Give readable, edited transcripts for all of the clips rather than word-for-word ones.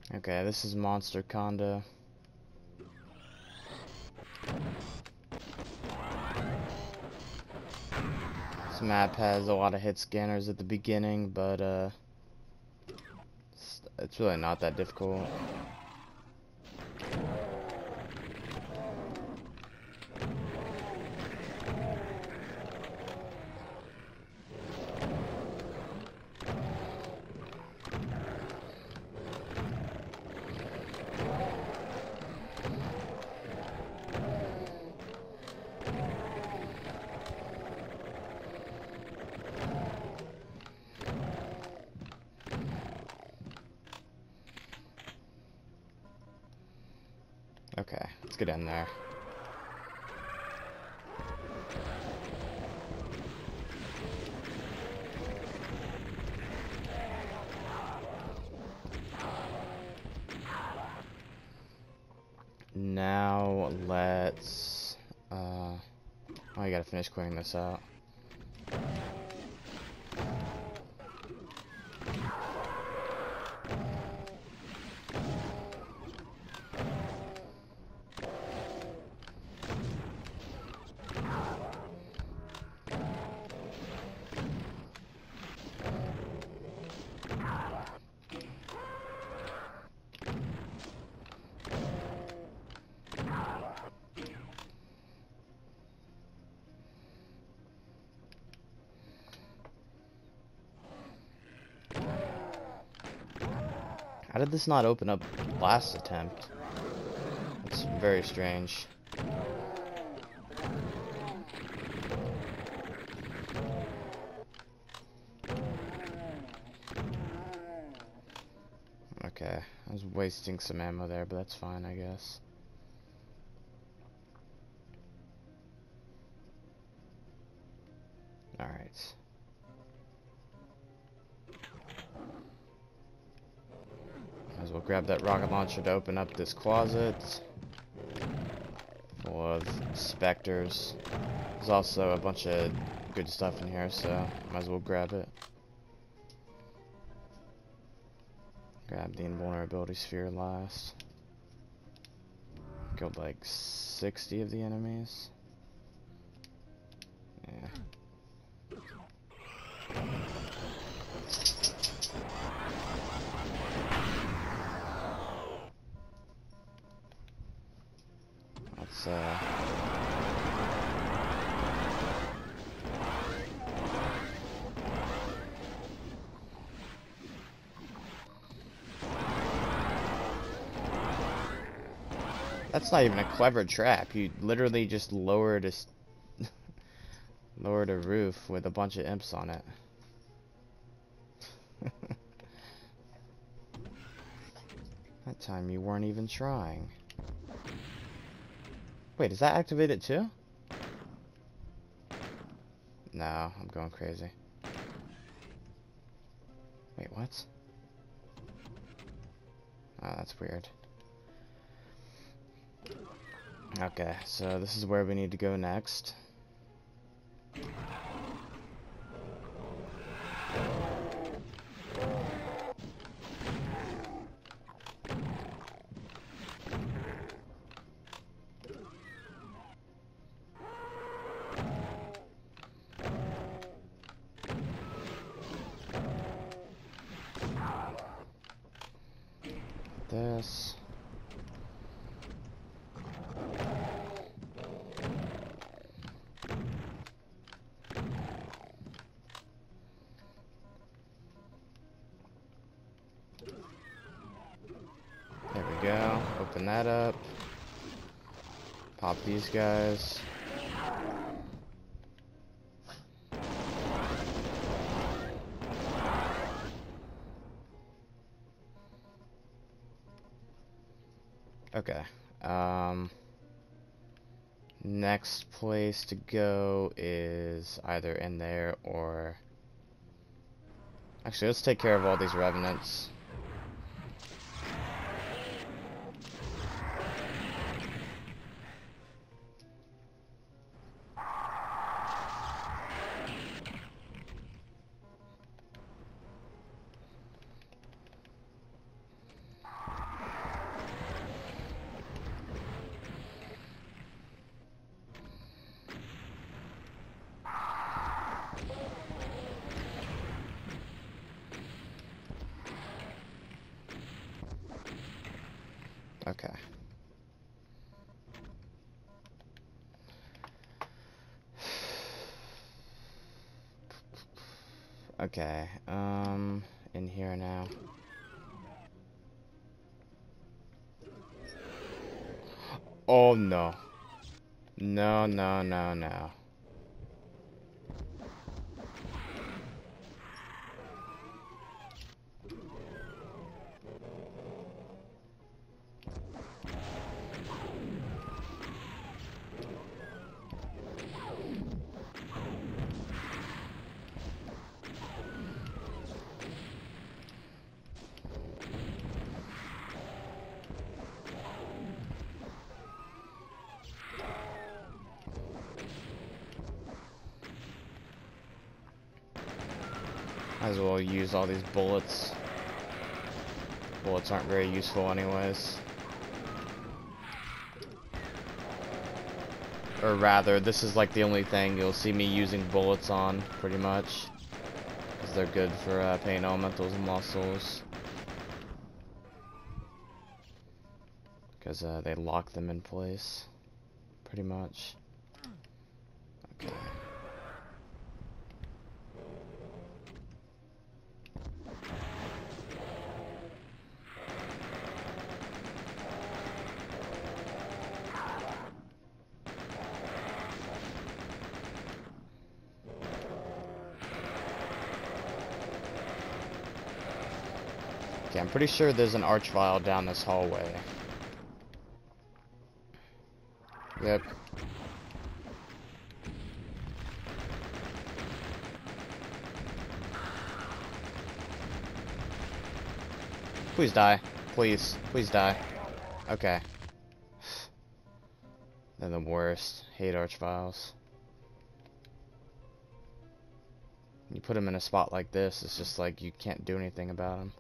Okay, this is Monster Condo. This map has a lot of hit scanners at the beginning, but it's really not that difficult. Okay, let's get in there. Now let's oh, I gotta finish clearing this out. How did this not open up last attempt? It's very strange. Okay, I was wasting some ammo there, but that's fine, I guess. Alright. Might as well grab that rocket launcher to open up this closet full of specters. There's also a bunch of good stuff in here, so might as well grab it. Grab the invulnerability sphere last. Killed like 60 of the enemies. Yeah. Let's That's not even a clever trap. You literally just lowered a lowered a roof with a bunch of imps on it. That time you weren't even trying. Wait, does that activate it too? No, I'm going crazy. Wait, what? Oh, that's weird. Okay, so this is where we need to go next. This. There we go. Open that up. Pop these guys. Okay. Next place to go is either in there or... Actually, let's take care of all these revenants. Okay, in here now. Oh no. No, no, no, no. Might as well use all these bullets. Bullets aren't very useful anyways. Or rather, this is like the only thing you'll see me using bullets on, pretty much. Because they're good for pain elementals and muscles. Because they lock them in place, pretty much. Okay. Okay, I'm pretty sure there's an archvile down this hallway. Yep. Please die. Please. Please die. Okay. They're the worst. Hate archviles. You put them in a spot like this, it's just like you can't do anything about them.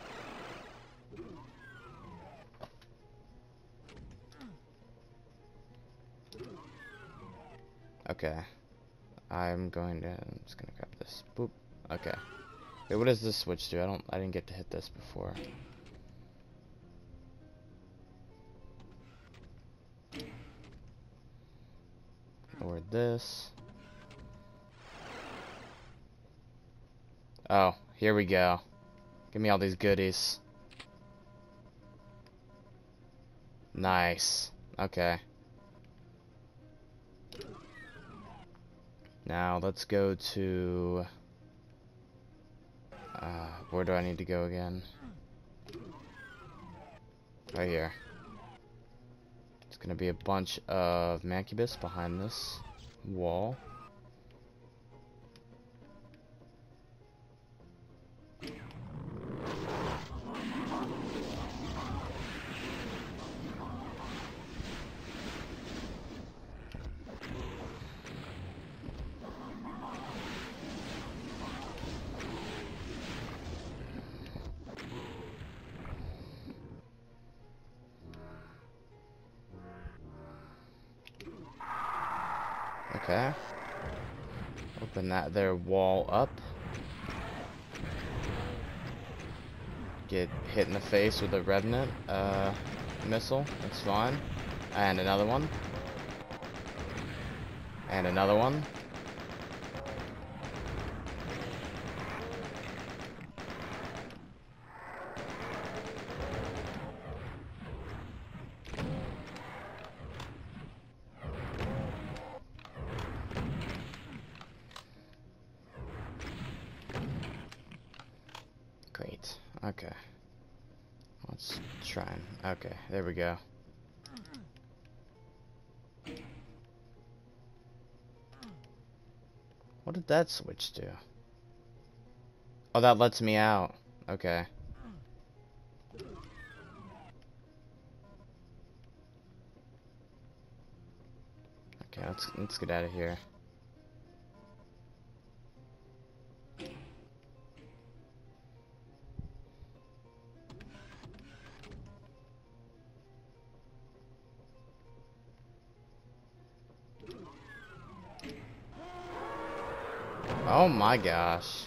Okay. I'm just gonna grab this. Boop. Okay. Wait, what does this switch do? I didn't get to hit this before. Or this. Oh, here we go. Give me all these goodies. Nice. Okay. Now let's go to where do I need to go again? Right here. It's gonna be a bunch of mancubus behind this wall. Okay. Open that there wall up. Get hit in the face with a Revenant missile. That's fine. And another one. And another one. Great. Okay. Let's try and... Okay, there we go. What did that switch do? Oh, that lets me out. Okay. Okay, let's get out of here. Oh my gosh.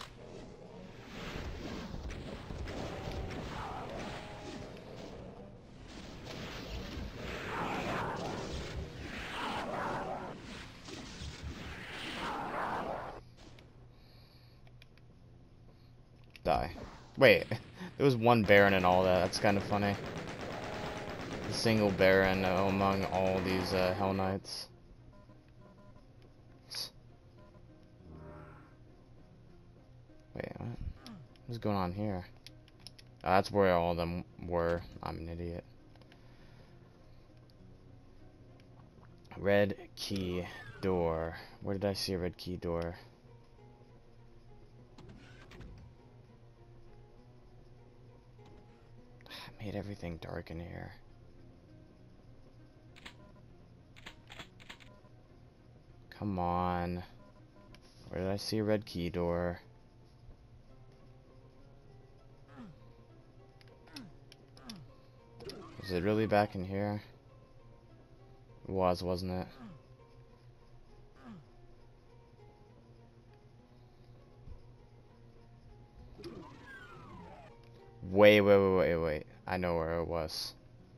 die. Wait, there was one Baron in all that. That's kind of funny. The single Baron among all these Hell Knights. Wait, what's going on here? Oh, that's where all of them were. I'm an idiot. Red key door. Where did I see a red key door? I made everything dark in here. Come on. Where did I see a red key door? Was it really back in here? It was, wasn't it? Wait. I know where it was.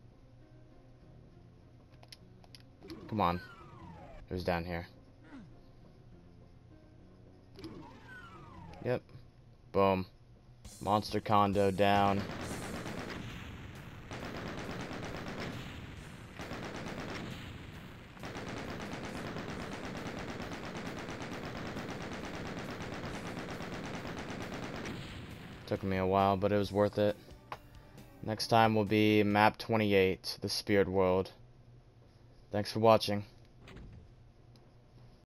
Come on. It was down here. Yep. Boom. Monster Condo down. Took me a while, but it was worth it. Next time will be map 28, the Spirit World. Thanks for watching.